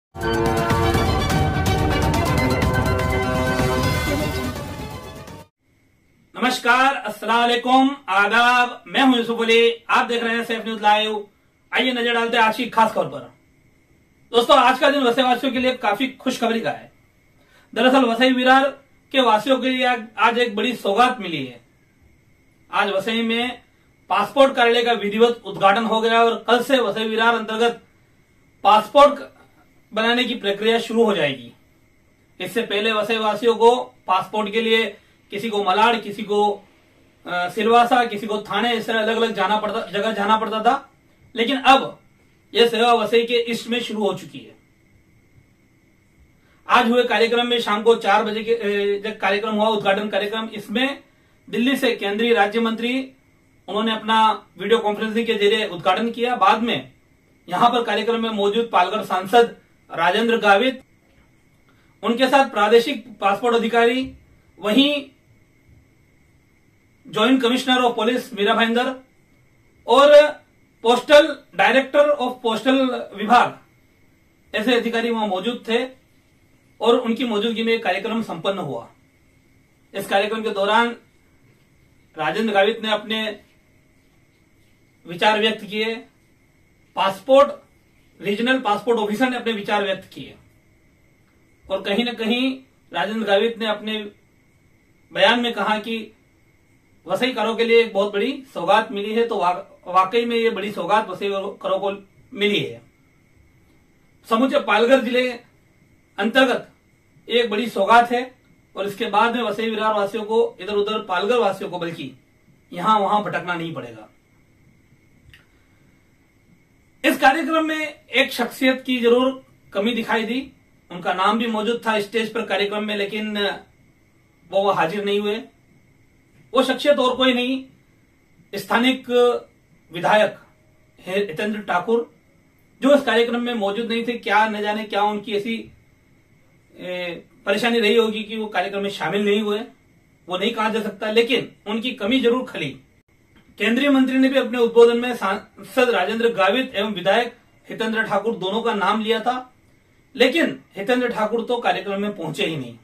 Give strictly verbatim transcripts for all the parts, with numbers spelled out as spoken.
नमस्कार, अस्सलाम वालेकुम, आदाब। मैं हूं यूसुफ अली, आप देख रहे हैं सेफ न्यूज लाइव। आइए नजर डालते हैं आज की खास खबर पर। दोस्तों, आज का दिन वसई वासियों के लिए काफी खुशखबरी का है। दरअसल वसई विरार के वासियों के लिए आज एक बड़ी सौगात मिली है। आज वसई में पासपोर्ट कार्यालय का विधिवत उद्घाटन हो गया और कल से वसई विरार अंतर्गत पासपोर्ट बनाने की प्रक्रिया शुरू हो जाएगी। इससे पहले वसई वासियों को पासपोर्ट के लिए किसी को मलाड, किसी को सिलवासा, किसी को थाने, इस तरह अलग अलग जाना पड़ता जगह जाना पड़ता था। लेकिन अब यह सेवा वसई के ईस्ट में शुरू हो चुकी है। आज हुए कार्यक्रम में शाम को चार बजे के जब कार्यक्रम हुआ, उद्घाटन कार्यक्रम, इसमें दिल्ली से केंद्रीय राज्य मंत्री उन्होंने अपना वीडियो कॉन्फ्रेंसिंग के जरिए उद्घाटन किया। बाद में यहां पर कार्यक्रम में मौजूद पालघर सांसद राजेंद्र गावित, उनके साथ प्रादेशिक पासपोर्ट अधिकारी, वहीं joint commissioner of police Meera Bhayandar और पोस्टल डायरेक्टर ऑफ पोस्टल विभाग, ऐसे अधिकारी वहां मौजूद थे और उनकी मौजूदगी में कार्यक्रम संपन्न हुआ। इस कार्यक्रम के दौरान राजेंद्र गावित ने अपने विचार व्यक्त किए, पासपोर्ट रीजनल पासपोर्ट ऑफिसर ने अपने विचार व्यक्त किए और कहीं न कहीं राजेंद्र गावित ने अपने बयान में कहा कि वसई करों के लिए एक बहुत बड़ी सौगात मिली है। तो वा, वाकई में ये बड़ी सौगात वसई करों को मिली है। समूचे पालघर जिले अंतर्गत एक बड़ी सौगात है और इसके बाद में वसई विरार वासियों को, इधर उधर पालघर वासियों को बल्कि यहां वहां भटकना नहीं पड़ेगा। इस कार्यक्रम में एक शख्सियत की जरूर कमी दिखाई दी। उनका नाम भी मौजूद था स्टेज पर कार्यक्रम में, लेकिन वो, वो हाजिर नहीं हुए। वो शख्सियत और कोई नहीं, स्थानिक विधायक हितेंद्र ठाकुर, जो इस कार्यक्रम में मौजूद नहीं थे। क्या न जाने क्या उनकी ऐसी परेशानी रही होगी कि वो कार्यक्रम में शामिल नहीं हुए, वो नहीं कहा जा सकता, लेकिन उनकी कमी जरूर खली। केंद्रीय मंत्री ने भी अपने उद्बोधन में सांसद राजेंद्र गावित एवं विधायक हितेंद्र ठाकुर दोनों का नाम लिया था, लेकिन हितेंद्र ठाकुर तो कार्यक्रम में पहुंचे ही नहीं।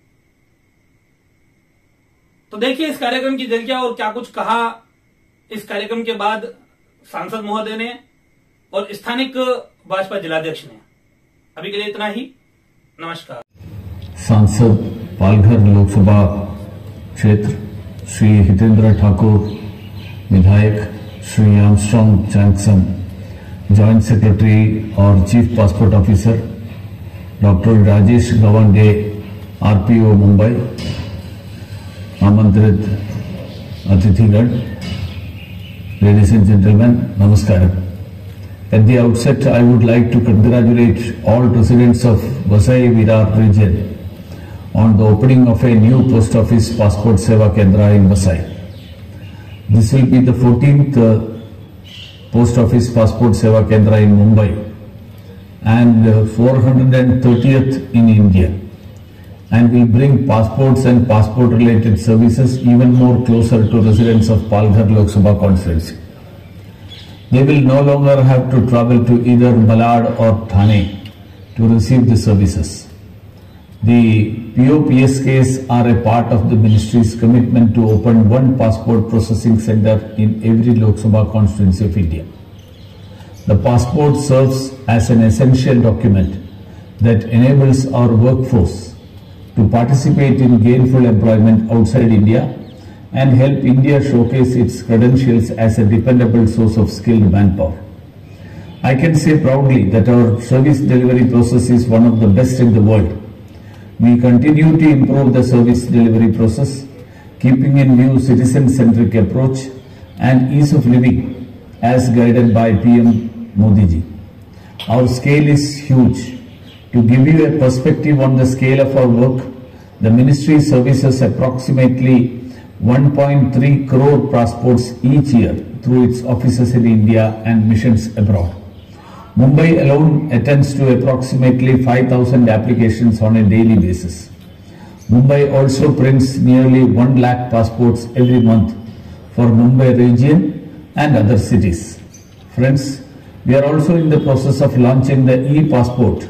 तो देखिए इस कार्यक्रम की झलकियां और क्या कुछ कहा इस कार्यक्रम के बाद सांसद महोदय ने और स्थानिक भाजपा जिलाध्यक्ष ने। अभी के लिए इतना ही, नमस्कार। सांसद पालघर लोकसभा क्षेत्र श्री हितेंद्र ठाकुर, विधायक Shri Armstrong Jackson, joint secretary और chief passport officer doctor Rajesh Gawande, RPO Mumbai, आमंत्रित अतिथिगण, ladies and gentlemen, namaskaram. At the outset, I would like to congratulate all residents of Vasai Virar region on the opening of a new post office passport seva kendra in Vasai. This will be the fourteenth uh, post office passport seva kendra in Mumbai and uh, four hundred thirtieth in India, and will bring passports and passport related services even more closer to residents of Palghar Lok Sabha constituency. They will no longer have to travel to either Malad or Thane to receive the services. The P O P S Ks are a part of the ministry's commitment to open one passport processing center in every Lok Sabha constituency of India. The passport serves as an essential document that enables our workforce to participate in gainful employment outside India and help India showcase its credentials as a dependable source of skilled manpower. I can say proudly that our service delivery process is one of the best in the world. We continue to improve the service delivery process, keeping in view citizen-centric approach and ease of living as guided by P M Modi ji. Our scale is huge. To give you a perspective on the scale of our work, the ministry services approximately one point three crore passports each year through its offices in India and missions abroad. Mumbai alone attends to approximately five thousand applications on a daily basis. Mumbai also prints nearly one lakh passports every month for Mumbai region and other cities. Friends, we are also in the process of launching the e-passport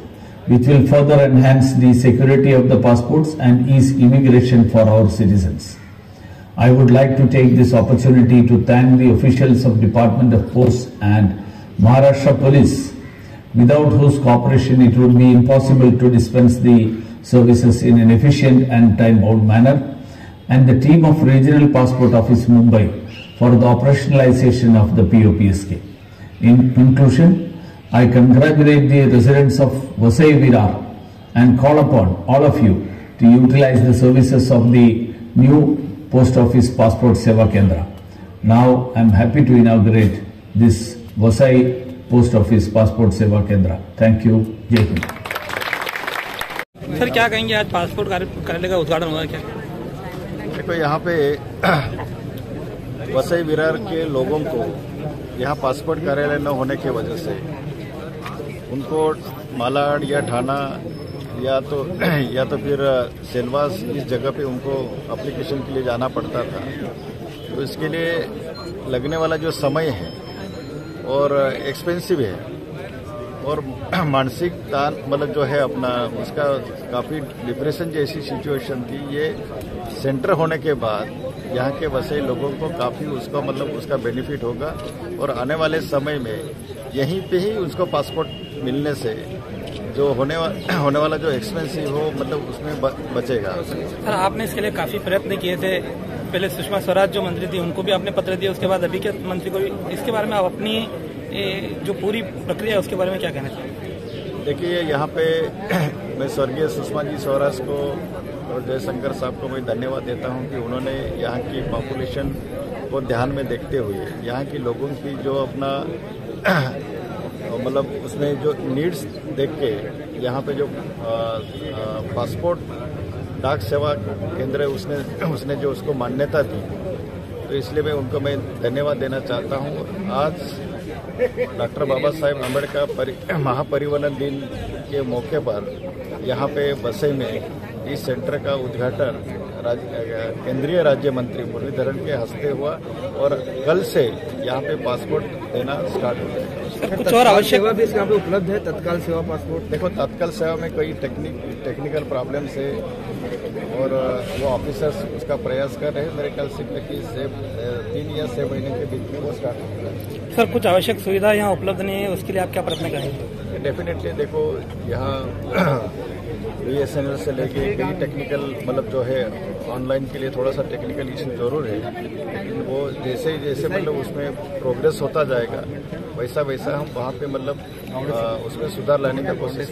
which will further enhance the security of the passports and ease immigration for our citizens. I would like to take this opportunity to thank the officials of Department of Posts and Maharashtra Police, without whose cooperation it would be impossible to dispense the services in an efficient and time-bound manner, and the team of Regional Passport Office Mumbai for the operationalization of the P O P S K. In conclusion, I congratulate the residents of Vasai Virar and call upon all of you to utilize the services of the new Post Office Passport Seva Kendra. Now I am happy to inaugurate this Vasai Post Office Passport Seva Kendra. Thank you. Jai Hind. Sir क्या कहेंगे, आज passport कार्यालय का उद्घाटन हुआ क्या? देखो, यहाँ पे वसई विरार के लोगों को यहाँ पासपोर्ट कार्यालय न होने की वजह से उनको मालाड या ठाना या तो या तो फिर सेलवास इस जगह पे उनको एप्लीकेशन के लिए जाना पड़ता था। तो इसके लिए लगने वाला जो समय है और एक्सपेंसिव है और मानसिक तान मतलब जो है अपना उसका काफ़ी डिप्रेशन जैसी सिचुएशन थी। ये सेंटर होने के बाद यहाँ के वसई लोगों को काफ़ी उसका मतलब उसका बेनिफिट होगा और आने वाले समय में यहीं पे ही उसको पासपोर्ट मिलने से जो होने वा, होने वाला जो एक्सपेंसिव हो मतलब उसमें बचेगा। सर, आपने इसके लिए काफ़ी प्रयत्न किए थे। पहले सुषमा स्वराज जो मंत्री थी उनको भी आपने पत्र दिया, उसके बाद अभी के मंत्री को भी। इसके बारे में आप अपनी जो पूरी प्रक्रिया है उसके बारे में क्या कहना चाहिए? देखिए, यहाँ पे मैं स्वर्गीय सुषमा जी स्वराज को और जयशंकर साहब को मैं धन्यवाद देता हूँ कि उन्होंने यहाँ की पॉपुलेशन को ध्यान में देखते हुए यहाँ की लोगों की जो अपना मतलब उसमें जो नीड्स देख के यहाँ पे जो पासपोर्ट डाक सेवा केंद्र है उसने उसने जो उसको मान्यता दी, तो इसलिए मैं उनको मैं धन्यवाद देना चाहता हूँ। आज डॉक्टर बाबा साहेब अम्बेडकर महापरिवहन दिन के मौके पर यहाँ पे वसई में इस सेंटर का उद्घाटन केंद्रीय राज्य मंत्री मुरलीधरन के हस्ते हुआ और कल से यहाँ पे पासपोर्ट देना स्टार्ट हो गया। कुछ और आवश्यक सेवा भी यहाँ पे उपलब्ध है? तत्काल सेवा पासपोर्ट? देखो, तत्काल सेवा में कोई टेक्निक टेक्निकल प्रॉब्लम से और वो ऑफिसर्स उसका प्रयास कर रहे हैं। मेरे ख्याल से कि से तीन या छह महीने के बीच में वो स्टार्ट हो गया। सर, कुछ आवश्यक सुविधा यहाँ उपलब्ध नहीं है, उसके लिए आप क्या प्रयत्न करेंगे? डेफिनेटली देखो, यहाँ बी एस एन एल से लेके कई टेक्निकल मतलब जो है ऑनलाइन के लिए थोड़ा सा टेक्निकल इशू जरूर है, लेकिन वो जैसे जैसे मतलब उसमें प्रोग्रेस होता जाएगा वैसा वैसा हम वहाँ पे मतलब उसमें सुधार लाने का कोशिश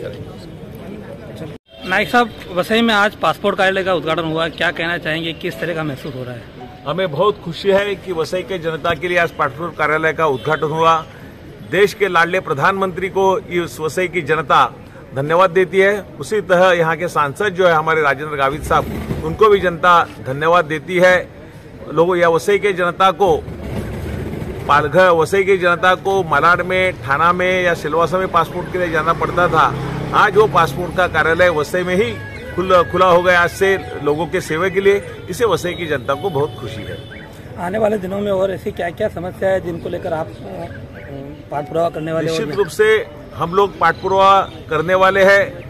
करेंगे। नाइक साहब, वसई में आज पासपोर्ट कार्यालय का उद्घाटन हुआ, क्या कहना चाहेंगे, किस तरह का महसूस हो रहा है? हमें बहुत खुशी है कि वसई के जनता के लिए आज पासपोर्ट कार्यालय का उद्घाटन हुआ। देश के लाडले प्रधानमंत्री को इस वसई की जनता धन्यवाद देती है। उसी तरह यहाँ के सांसद जो है हमारे राजेंद्र गावित साहब, उनको भी जनता धन्यवाद देती है। लोगों या वसई के जनता को पालघर वसई की जनता को मलाड में, थाना में या सिलवासा में पासपोर्ट के लिए जाना पड़ता था। आज वो पासपोर्ट का कार्यालय वसई में ही खुला खुला हो गया आज से लोगों के सेवा के लिए। इसे वसई की जनता को बहुत खुशी है। आने वाले दिनों में और ऐसी क्या क्या समस्या है जिनको लेकर आप पाठ पुरावा करने वाले? निश्चित रूप से हम लोग पाठ पुरावा करने वाले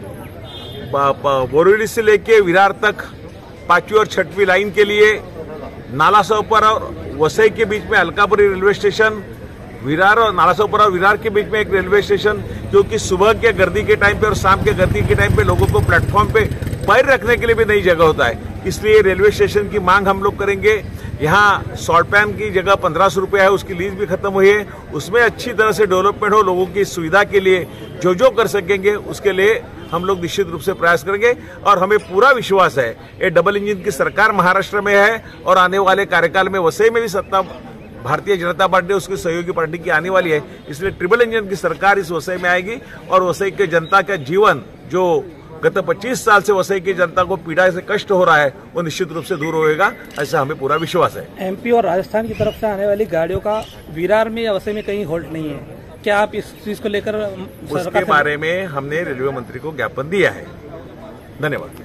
हैं। बोरीवली से लेके विरार तक पांचवी और छठवीं लाइन के लिए नालासोपर और वसई के बीच में अलकापुरी रेलवे स्टेशन, विरार और नालासोपर और विरार के बीच में एक रेलवे स्टेशन, क्योंकि सुबह के गर्दी के टाइम पे और शाम के गर्दी के टाइम पे लोगों को प्लेटफॉर्म पे पैर रखने के लिए भी नई जगह होता है। इसलिए रेलवे स्टेशन की मांग हम लोग करेंगे। यहाँ शॉर्ट पैन की जगह पंद्रह सौ रुपया है, उसकी लीज भी खत्म हुई है। उसमें अच्छी तरह से डेवलपमेंट हो, लोगों की सुविधा के लिए जो जो कर सकेंगे उसके लिए हम लोग निश्चित रूप से प्रयास करेंगे। और हमें पूरा विश्वास है ये डबल इंजन की सरकार महाराष्ट्र में है और आने वाले कार्यकाल में वसई में भी सत्ता भारतीय जनता पार्टी उसकी सहयोगी पार्टी की आने वाली है। इसलिए ट्रिपल इंजन की सरकार इस वसई में आएगी और वसई के जनता का जीवन जो गत पच्चीस साल से वसई की जनता को पीड़ा से कष्ट हो रहा है वो निश्चित रूप से दूर होएगा, ऐसा हमें पूरा विश्वास है। एमपी और राजस्थान की तरफ से आने वाली गाड़ियों का विरार में या वसई में कहीं होल्ड नहीं है, क्या आप इस चीज को लेकर उसके बारे में हमने रेलवे मंत्री को ज्ञापन दिया है। धन्यवाद।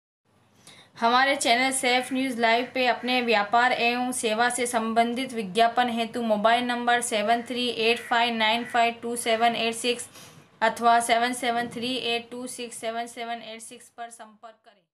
हमारे चैनल सेफ न्यूज लाइव पे अपने व्यापार एवं सेवा से संबंधित विज्ञापन हेतु mobile number seven three eight five nine five two seven eight six अथवा seven seven three eight two six seven seven eight six पर संपर्क करें।